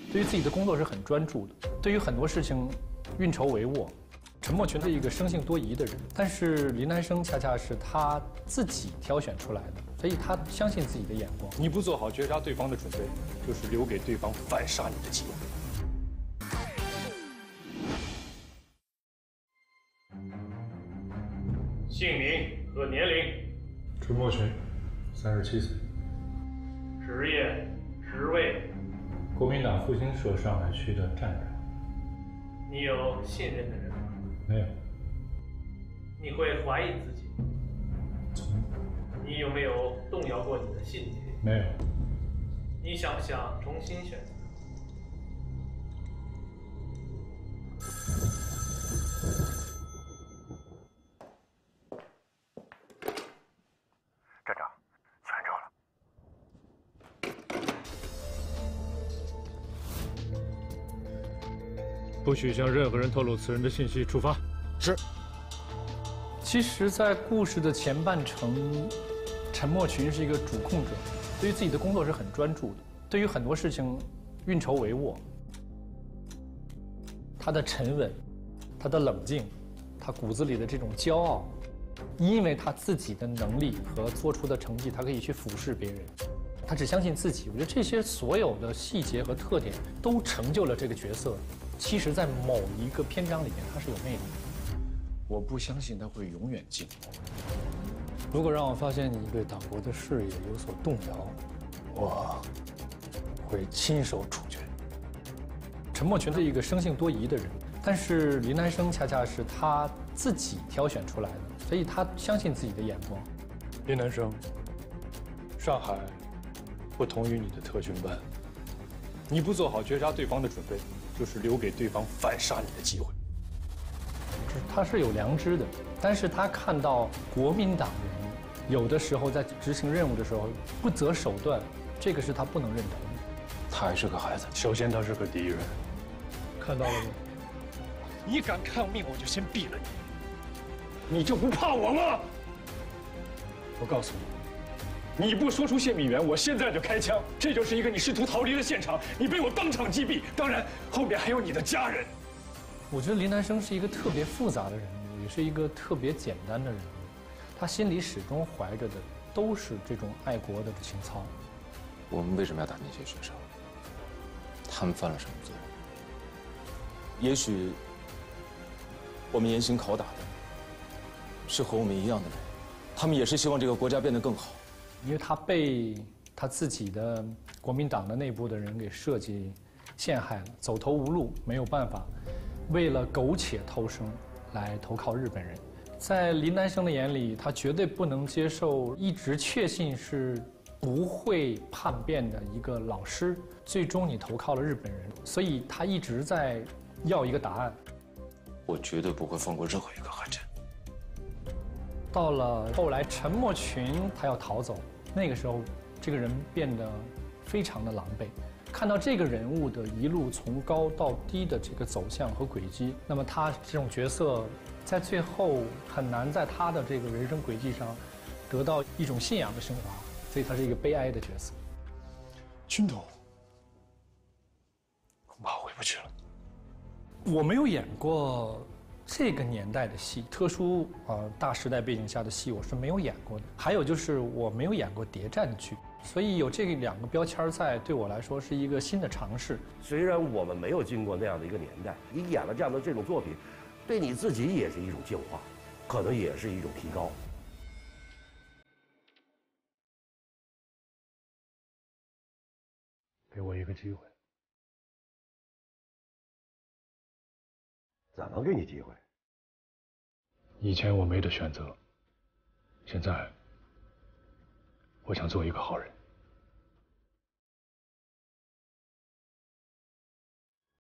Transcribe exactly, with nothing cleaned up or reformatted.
对于自己的工作是很专注的，对于很多事情运筹帷幄。陈默群是一个生性多疑的人，但是林南生恰恰是他自己挑选出来的，所以他相信自己的眼光。 你不做好绝杀对方的准备，就是留给对方反杀你的机会。 姓名和年龄。 陈默群，三十七岁。 职业、职位。 国民党复兴社上海区的站长。 你有信任的人吗？ 没有。 你会怀疑自己？ 从。 你有没有动摇过你的信念？ 没有。 你想不想重新选择？ 站长，全撤了。 不许向任何人透露此人的信息。出发。 是。 其实，在故事的前半程，陈默群是一个主控者，对于自己的工作是很专注的，对于很多事情运筹帷幄。他的沉稳，他的冷静，他骨子里的这种骄傲，因为他自己的能力和做出的成绩，他可以去俯视别人。他只相信自己。我觉得这些所有的细节和特点都成就了这个角色。其实，在某一个篇章里面，他是有魅力的。 我不相信他会永远进步。 如果让我发现你对党国的事业有所动摇，我会亲手处决。陈默群是一个生性多疑的人，但是林南生恰恰是他自己挑选出来的，所以他相信自己的眼光。 林南生，上海不同于你的特训班，你不做好绝杀对方的准备，就是留给对方反杀你的机会。 他是有良知的，但是他看到国民党人有的时候在执行任务的时候不择手段，这个是他不能认同的。 他还是个孩子。 首先，他是个敌人，看到了吗？你敢抗命，我就先毙了你。你就不怕我吗？我告诉你，你不说出泄密源，我现在就开枪。这就是一个你试图逃离的现场，你被我当场击毙。当然，后面还有你的家人。 我觉得林南生是一个特别复杂的人物，也是一个特别简单的人物。他心里始终怀着的都是这种爱国的情操。 我们为什么要打那些学生？他们犯了什么罪？也许我们严刑拷打的是和我们一样的人，他们也是希望这个国家变得更好。 因为他被他自己的国民党的内部的人给设计陷害了，走投无路，没有办法，为了苟且偷生来投靠日本人。在林南生的眼里，他绝对不能接受一直确信是不会叛变的一个老师，最终你投靠了日本人，所以他一直在要一个答案。 我绝对不会放过任何一个韩缜。 到了后来，陈默群他要逃走，那个时候，这个人变得非常的狼狈。看到这个人物的一路从高到低的这个走向和轨迹，那么他这种角色在最后很难在他的这个人生轨迹上得到一种信仰的升华，所以他是一个悲哀的角色。 军统，恐怕回不去了。 我没有演过这个年代的戏，特殊呃大时代背景下的戏我是没有演过的。还有就是我没有演过谍战剧。所以有这两个标签在，对我来说是一个新的尝试。 虽然我们没有经过那样的一个年代，你演了这样的这种作品，对你自己也是一种净化，可能也是一种提高。 给我一个机会。 怎么给你机会？ 以前我没得选择，现在我想做一个好人。